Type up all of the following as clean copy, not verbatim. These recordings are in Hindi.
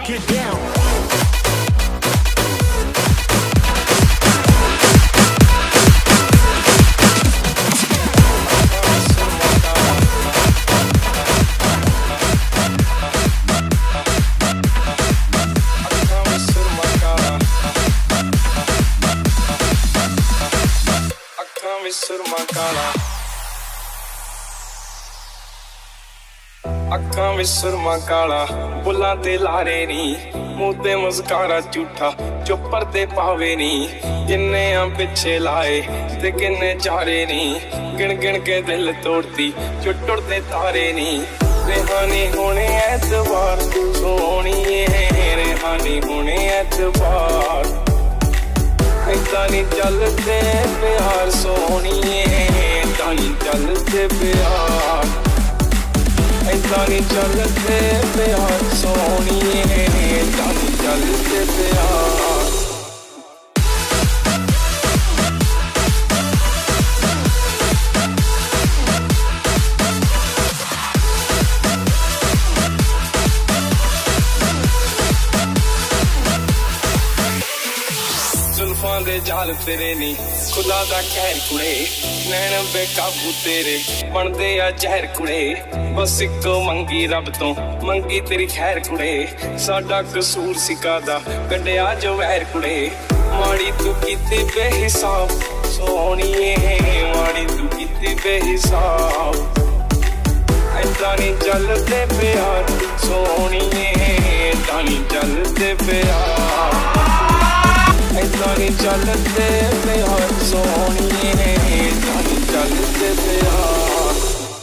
get down. ਅੱਖਾਂ ਵਿੱਚ ਸੁਰਮਾ ਕਾਲਾ ਬੁੱਲਾਂ ਤੇ ਲਾਰੇ ਨੀ ਮੂੰਹ ਤੇ ਮੁਸਕਾਰਾ ਝੂਠਾ ਚੁੱਪਰ ਤੇ ਪਾਵੇ ਨੀ ਕਿੰਨੇ ਆ ਪਿੱਛੇ ਲਾਏ ਤੇ ਕਿੰਨੇ ਚਾਰੇ ਨੀ ਗਿਣ ਗਿਣ ਕੇ ਦਿਲ ਤੋੜਤੀ ਜੋ ਟੁੱਟਦੇ ਤਾਰੇ ਨੀ रेहानी होने एतबार सोहणीए रेहानी होने एतबार ऐदा नी चलदे प्यार सोहणीए ऐदा नी चलदे प्यार ऐदा नी चलदे प्यार सोहणीए ऐदा नी चलदे प्यार दे जाल तेरे नी खुदा दा कहर कुड़े नैन बेकाबू तेरे बनदे आ जहर कुड़े बस इको मंगी रब तो मंगी तेरी खैर कुड़े साडा कसूर सिकादा कड्डिया जो वैर कुड़े माड़ी तू कीती बेहिसाब सोहणीए माड़ी तू कीती बेहिसाब ऐदा नी चलदे प्यार सोहणीए ऐदा नी चलदे प्यार ऐदा नी चलदे प्यार सोहणीए ऐदा नी चलदे प्यार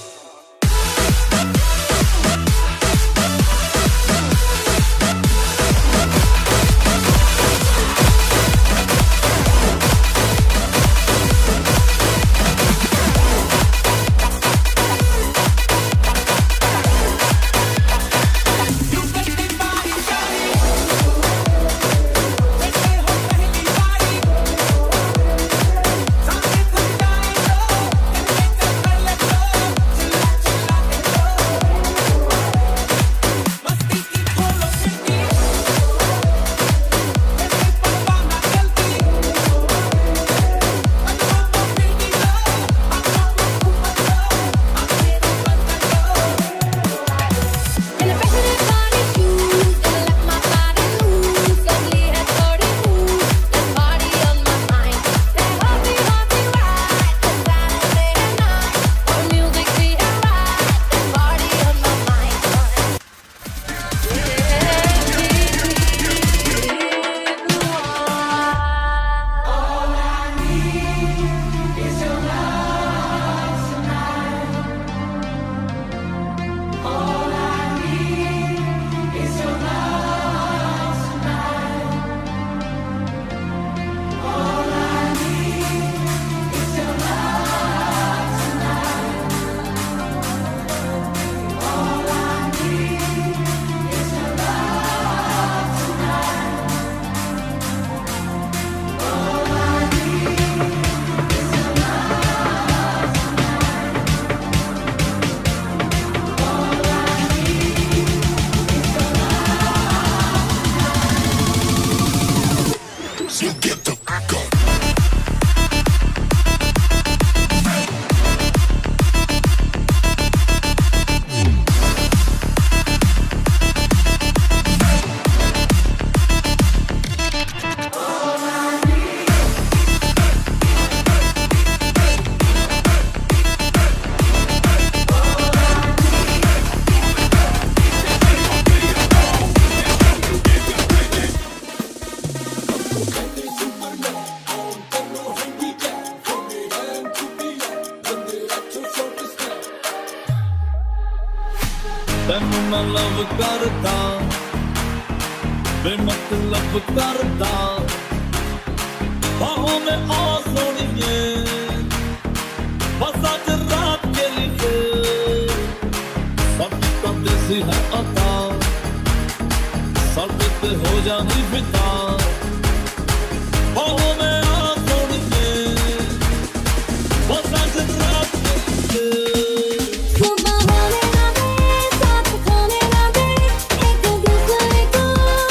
ਤੈਨੂੰ ਮੈਂ ਲਵ ਕਰਦਾ ਬੇਮਤਲਬ ਕਰਦਾ ਬਾਹੋਂ में आ सोनिए बस आज रात के लिए सब कदे से है अता सब पे हो जानी फिदा बाहों में आ सोनिए बस आज रात के लिए सुबह होने ना दे साथ खोने ना दे एक दूसरे को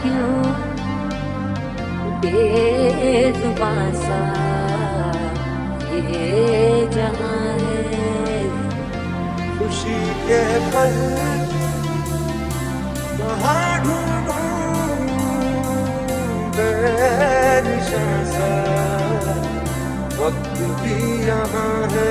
क्यों बेजुबां सा ये जहां है। खुशी के पल कहाँ ढूंढूं बेनिशान सा वक्त भी यहाँ है।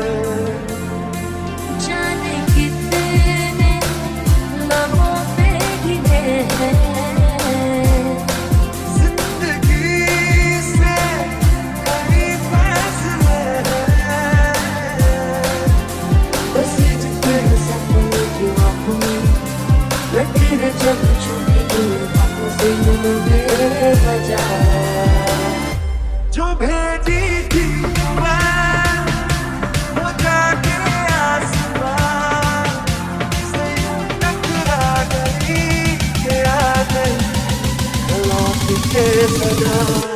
जाने कितने लबों पे गिरे हैं जिंदगी से कई फैसले हैं। बस जितने सपने की आँखों में लकीरें जब छूटी आँखों से बेवजह जो भेजी थी मैं वो जाके आसमां से यूं टकरा गई कि आ गई लौट के सजा।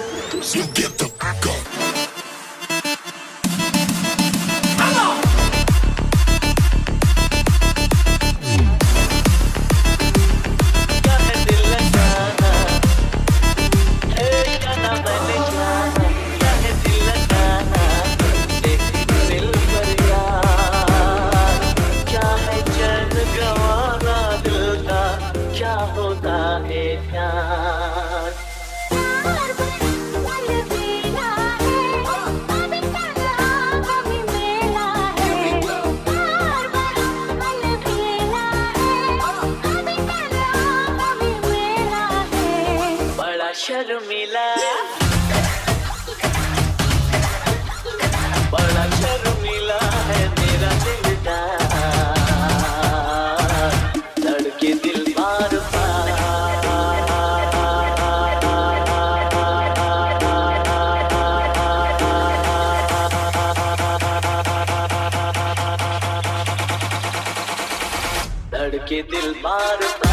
शर्मिला बड़ा शर्मिला है मेरा दिलदार धड़के दिल बार बार धड़के दिल बार बार।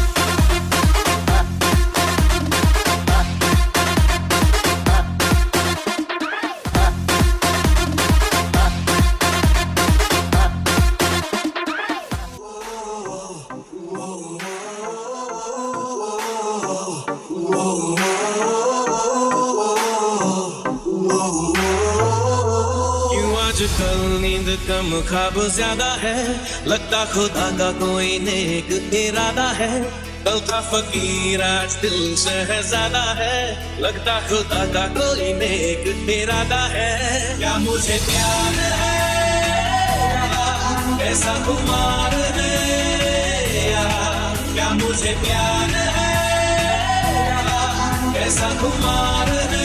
आजकल नींद कम ख्वाब ज्यादा है लगता खुदा का कोई नेक इरादा है कल का फकीर आज दिल शहजादा है लगता खुदा का कोई नेक इरादा है। क्या मुझे प्यार है ऐसा खुमार है क्या मुझे प्यार है ऐसा खुमार है।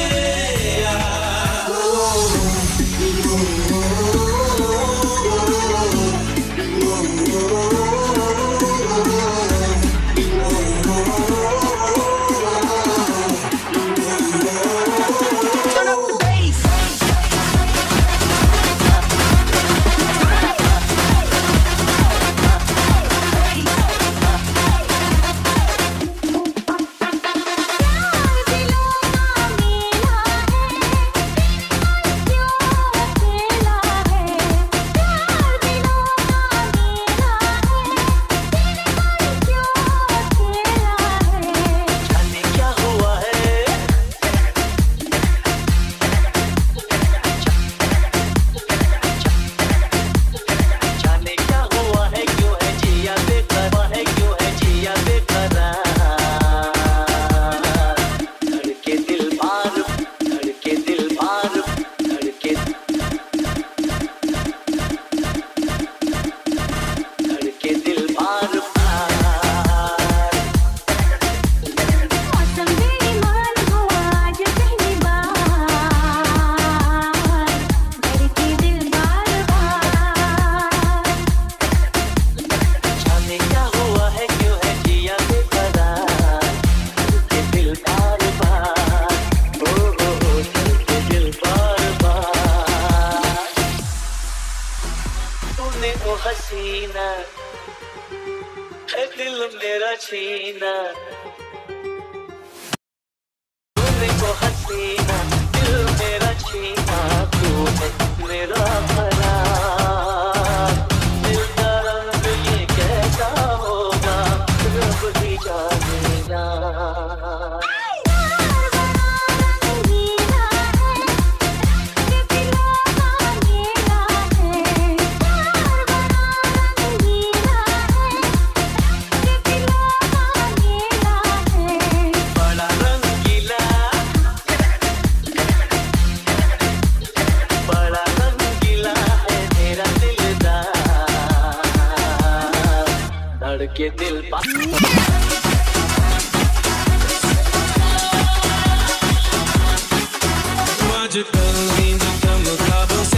हसीना है दिल मेरा छीना तूने को हसीना दिल मेरा छीना तू है मेरा भला दिल का रंग ये कैसा होगा रब ही जानेगा। के दिल आजकल नींद कम ख्वाबों